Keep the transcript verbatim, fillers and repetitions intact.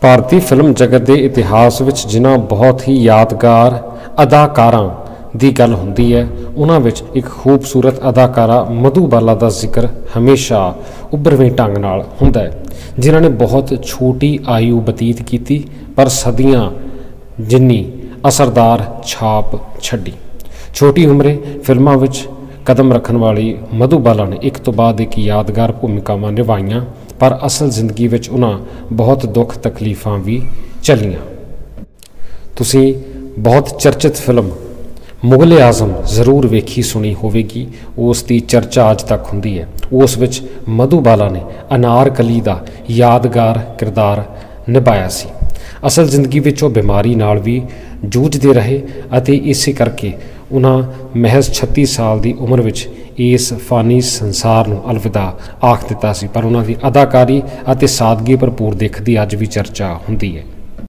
ਭਾਰਤੀ film ਜਗਤ ਦੇ ਇਤਿਹਾਸ ਵਿੱਚ ਜਿਨ੍ਹਾਂ ਬਹੁਤ ਹੀ ਯਾਦਗਾਰ ਅਦਾਕਾਰਾਂ ਦੀ ਗੱਲ ਹੁੰਦੀ ਹੈ ਉਹਨਾਂ ਵਿੱਚ ਇੱਕ ਖੂਬਸੂਰਤ ਅਦਾਕਾਰਾ ਮਧੂਬਾਲਾ ਦਾ ਜ਼ਿਕਰ ਹਮੇਸ਼ਾ ਉੱਭਰਵੇਂ ਢੰਗ ਨਾਲ ਹੁੰਦਾ ਹੈ, ਜਿਨ੍ਹਾਂ ਨੇ ਬਹੁਤ ਛੋਟੀ ਆਯੂ ਬਤੀਤ ਕੀਤੀ ਪਰ ਸਦੀਆਂ ਜਿੰਨੀ ਅਸਰਦਾਰ ਛਾਪ ਛੱਡੀ। ਛੋਟੀ ਉਮਰੇ ਫਿਲਮਾਂ ਵਿੱਚ ਕਦਮ ਰੱਖਣ ਵਾਲੀ ਮਧੂਬਾਲਾ ਨੇ ਇੱਕ ਤੋਂ ਬਾਅਦ ਇੱਕ ਯਾਦਗਾਰ ਭੂਮਿਕਾਵਾਂ ਨਿਭਾਈਆਂ, ਪਰ ਅਸਲ ਜ਼ਿੰਦਗੀ ਵਿੱਚ ਉਹਨਾਂ ਬਹੁਤ ਦੁੱਖ ਤਕਲੀਫਾਂ ਵੀ ਝੱਲੀਆਂ। ਤੁਸੀਂ ਬਹੁਤ ਚਰਚਿਤ ਫਿਲਮ ਮੁਗਲ ਆਜ਼ਮ ਜ਼ਰੂਰ ਵੇਖੀ ਸੁਣੀ ਹੋਵੇਗੀ, ਉਸ ਦੀ ਚਰਚਾ ਅੱਜ ਤੱਕ ਹੁੰਦੀ ਹੈ। ਉਸ ਵਿੱਚ ਮਧੂਬਾਲਾ ਨੇ ਅਨਾਰਕਲੀ ਦਾ ਯਾਦਗਾਰ ਕਿਰਦਾਰ ਨਿਭਾਇਆ ਸੀ। ਅਸਲ ਜ਼ਿੰਦਗੀ ਵਿੱਚ ਉਹ ਬਿਮਾਰੀ ਨਾਲ ਵੀ ਜੂਝਦੇ ਰਹੇ ਅਤੇ ਇਸੇ ਕਰਕੇ ਉਹਨਾਂ ਮਹਿਜ਼ ਛੱਤੀ ਸਾਲ ਦੀ ਉਮਰ ਵਿੱਚ ਇਸ ਫਾਨੀ ਸੰਸਾਰ ਨੂੰ ਅਲਵਿਦਾ ਆਖ ਦਿੱਤਾ ਸੀ, ਪਰ ਉਹਨਾਂ ਦੀ ਅਦਾਕਾਰੀ ਅਤੇ ਸਾਦਗੀ ਭਰਪੂਰ ਦਿੱਖ ਦੀ ਅੱਜ ਵੀ ਚਰਚਾ ਹੁੰਦੀ ਹੈ।